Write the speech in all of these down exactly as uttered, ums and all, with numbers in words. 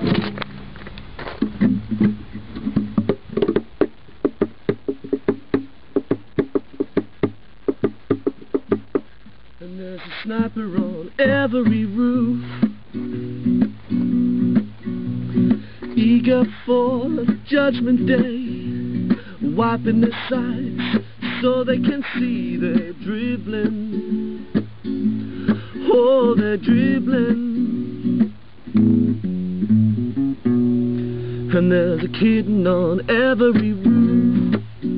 And there's a sniper on every roof, eager for Judgment Day, wiping their sights so they can see they're dribbling. Oh, they're dribbling. And there's a kitten on every roof,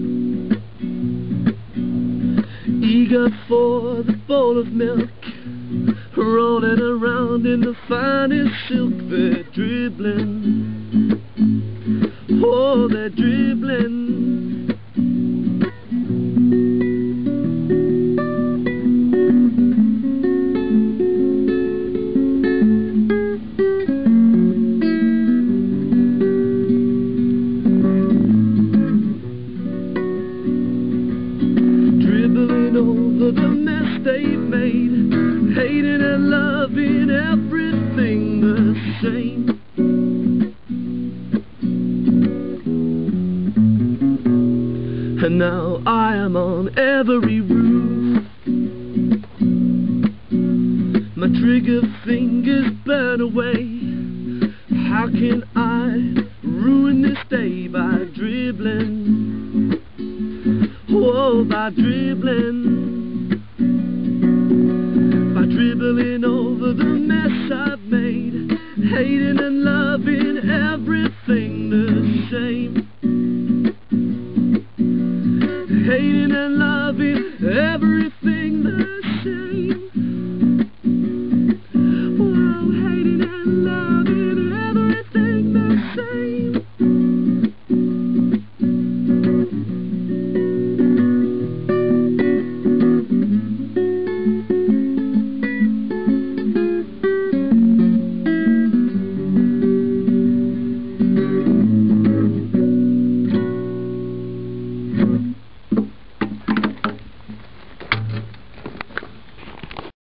eager for the bowl of milk, rolling around in the finest silk. They're dribbling. Oh, they're dribbling. Dribbling over the mess they've made, hating and loving everything the same. And now I am on every roof, my trigger fingers burn away. How can I ruin this day by dribbling? Oh, by dribbling, by dribbling over the mess I've made, hating and loving